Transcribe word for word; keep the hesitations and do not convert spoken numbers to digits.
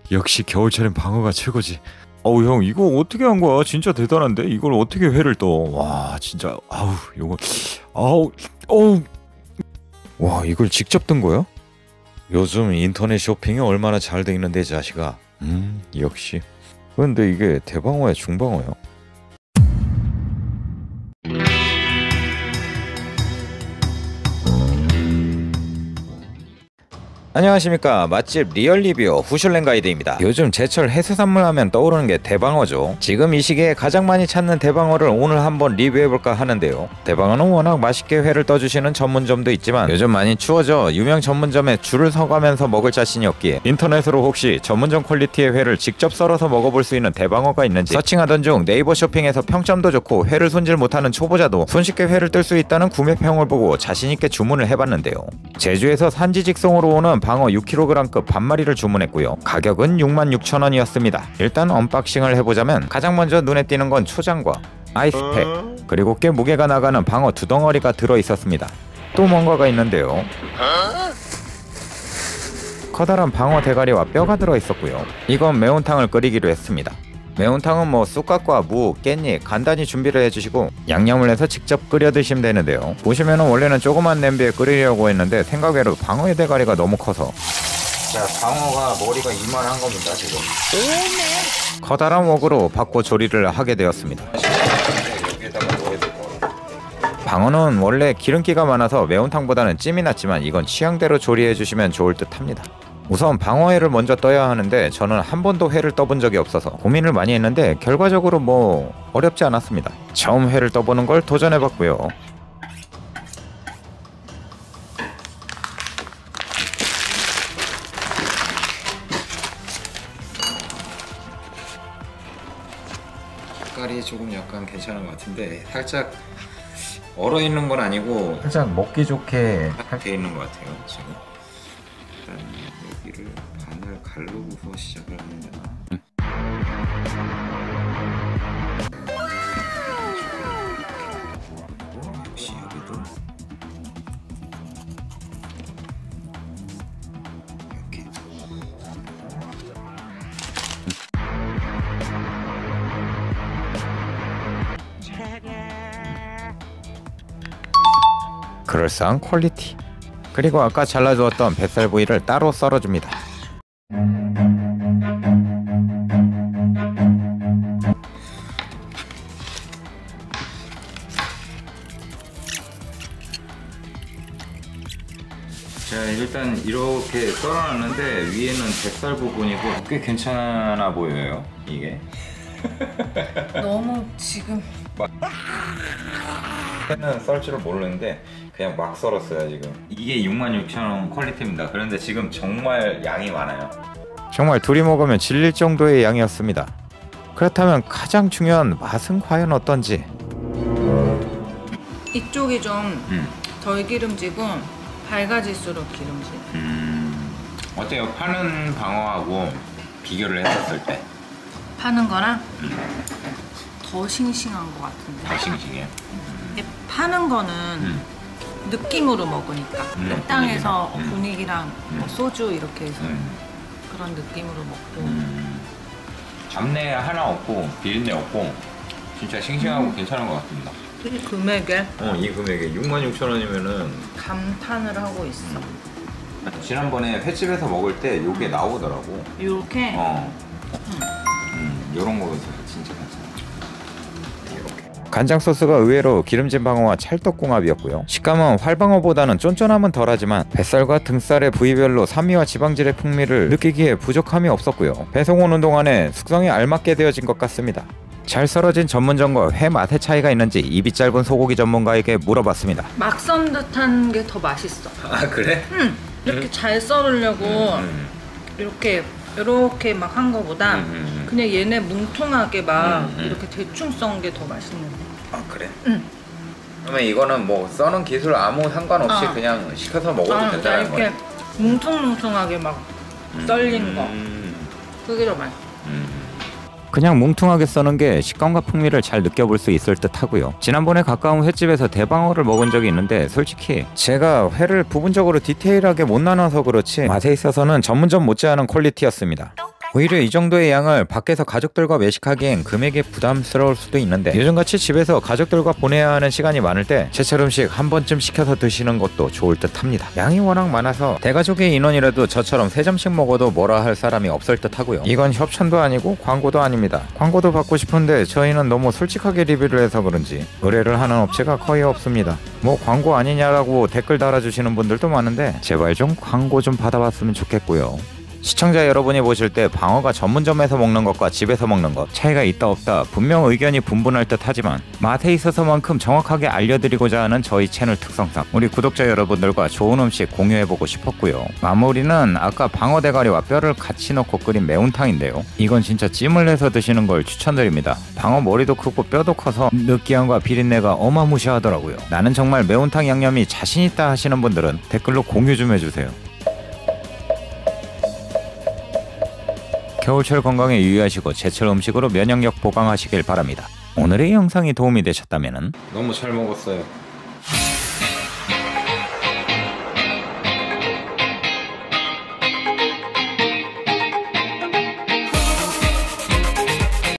역시 겨울철엔 방어가 최고지. 어우 형 이거 어떻게 한 거야? 진짜 대단한데? 이걸 어떻게 회를 떠? 와 진짜 아우 요거 아우 어우 와 이걸 직접 뜬 거야? 요즘 인터넷 쇼핑이 얼마나 잘 돼 있는데 자식아. 음 역시. 근데 이게 대방어야 중방어야? 안녕하십니까. 맛집 리얼리뷰 후슐랭 가이드입니다. 요즘 제철 해수산물 하면 떠오르는 게 대방어죠. 지금 이 시기에 가장 많이 찾는 대방어를 오늘 한번 리뷰해볼까 하는데요. 대방어는 워낙 맛있게 회를 떠주시는 전문점도 있지만 요즘 많이 추워져 유명 전문점에 줄을 서가면서 먹을 자신이 없기에 인터넷으로 혹시 전문점 퀄리티의 회를 직접 썰어서 먹어볼 수 있는 대방어가 있는지 서칭하던 중 네이버 쇼핑에서 평점도 좋고 회를 손질 못하는 초보자도 손쉽게 회를 뜰 수 있다는 구매평을 보고 자신있게 주문을 해봤는데요. 제주에서 산지 직송으로 오는 방어 육 킬로그램급 반마리를 주문했고요. 가격은 육만 육천 원이었습니다. 일단 언박싱을 해보자면 가장 먼저 눈에 띄는 건 초장과 아이스팩 그리고 꽤 무게가 나가는 방어 두 덩어리가 들어있었습니다. 또 뭔가가 있는데요. 커다란 방어 대가리와 뼈가 들어있었고요. 이건 매운탕을 끓이기로 했습니다. 매운탕은 뭐 쑥갓과 무, 깻잎 간단히 준비를 해주시고 양념을 해서 직접 끓여 드시면 되는데요. 보시면은 원래는 조그만 냄비에 끓이려고 했는데 생각외로 방어의 대가리가 너무 커서 자 방어가 머리가 이만한 겁니다 지금. 커다란 웍으로 바꿔 조리를 하게 되었습니다. 방어는 원래 기름기가 많아서 매운탕보다는 찜이 낫지만 이건 취향대로 조리해 주시면 좋을 듯 합니다. 우선 방어회를 먼저 떠야 하는데 저는 한 번도 회를 떠본 적이 없어서 고민을 많이 했는데 결과적으로 뭐 어렵지 않았습니다. 처음 회를 떠보는 걸 도전해봤고요. 색깔이 조금 약간 괜찮은 것 같은데 살짝 얼어있는 건 아니고 살짝 먹기 좋게 돼 있는 것 같아요 지금. 일단 여기를 반을 가르고서 시작을 하면 되나? 응. 역시 여기도 이렇게. 그럴싸한 퀄리티. 그리고 아까 잘라주었던 뱃살 부위를 따로 썰어줍니다. 자 일단 이렇게 썰어놨는데 위에는 뱃살 부분이고 꽤 괜찮아 보여요 이게. 너무 지금 회는 썰 줄을 모르는데 그냥 막 썰었어요 지금. 이게 육만 육천 원 퀄리티입니다. 그런데 지금 정말 양이 많아요. 정말 둘이 먹으면 질릴 정도의 양이었습니다. 그렇다면 가장 중요한 맛은 과연 어떤지. 이쪽이 좀 음. 덜 기름지고 밝아질수록 기름지. 음. 어때요? 파는 방어하고 비교를 했었을 때 파는 거랑 음. 더 싱싱한 것 같은데. 더 싱싱해요? 근데 파는 거는 음. 느낌으로 먹으니까 음, 식당에서 분위기랑. 분위기랑 음. 뭐 소주 이렇게 해서 음. 그런 느낌으로 먹고. 음. 잡내 하나 없고 비린내 없고 진짜 싱싱하고 음. 괜찮은 것 같습니다. 이 금액에 어, 이 금액에 육만 육천 원이면은 감탄을 하고 있어. 음. 지난번에 횟집에서 먹을 때 요게 나오더라고. 이렇게 어. 음. 음, 요런 거 진짜 괜찮아. 이렇게. 간장 소스가 의외로 기름진 방어와 찰떡궁합이었고요. 식감은 활방어보다는 쫀쫀함은 덜하지만 뱃살과 등살의 부위별로 산미와 지방질의 풍미를 느끼기에 부족함이 없었고요. 배송 오는 동안에 숙성이 알맞게 되어진 것 같습니다. 잘 썰어진 전문점과 회 맛의 차이가 있는지 입이 짧은 소고기 전문가에게 물어봤습니다. 막 썬 듯한 게 더 맛있어. 아 그래? 응. 이렇게 잘 썰으려고 음. 이렇게 이렇게 막 한 거보다 음, 음. 그냥 얘네 뭉퉁하게 막 음, 음. 이렇게 대충 썬 게 더 맛있는데. 아 그래? 응. 그러면 이거는 뭐 써는 기술 아무 상관없이 어. 그냥 시켜서 먹어도 아, 된다는 이렇게 거야? 뭉퉁뭉퉁하게 막 썰린 거. 음. 그게 더 맛있어. 음. 그냥 뭉퉁하게 써는 게 식감과 풍미를 잘 느껴볼 수 있을 듯 하고요. 지난번에 가까운 횟집에서 대방어를 먹은 적이 있는데 솔직히 제가 회를 부분적으로 디테일하게 못 나눠서 그렇지 맛에 있어서는 전문점 못지않은 퀄리티였습니다. 오히려 이 정도의 양을 밖에서 가족들과 외식하기엔 금액이 부담스러울 수도 있는데 요즘같이 집에서 가족들과 보내야 하는 시간이 많을 때 제철 음식 한 번쯤 시켜서 드시는 것도 좋을 듯 합니다. 양이 워낙 많아서 대가족의 인원이라도 저처럼 세 점씩 먹어도 뭐라 할 사람이 없을 듯 하고요. 이건 협찬도 아니고 광고도 아닙니다. 광고도 받고 싶은데 저희는 너무 솔직하게 리뷰를 해서 그런지 의뢰를 하는 업체가 거의 없습니다. 뭐 광고 아니냐라고 댓글 달아주시는 분들도 많은데 제발 좀 광고 좀 받아봤으면 좋겠고요. 시청자 여러분이 보실 때 방어가 전문점에서 먹는 것과 집에서 먹는 것 차이가 있다 없다 분명 의견이 분분할 듯 하지만 맛에 있어서만큼 정확하게 알려드리고자 하는 저희 채널 특성상 우리 구독자 여러분들과 좋은 음식 공유해보고 싶었고요. 마무리는 아까 방어 대가리와 뼈를 같이 넣고 끓인 매운탕인데요. 이건 진짜 찜을 내서 드시는 걸 추천드립니다. 방어 머리도 크고 뼈도 커서 느끼함과 비린내가 어마무시하더라고요. 나는 정말 매운탕 양념이 자신있다 하시는 분들은 댓글로 공유 좀 해주세요. 겨울철 건강에 유의하시고 제철 음식으로 면역력 보강하시길 바랍니다. 오늘의 영상이 도움이 되셨다면 너무 잘 먹었어요.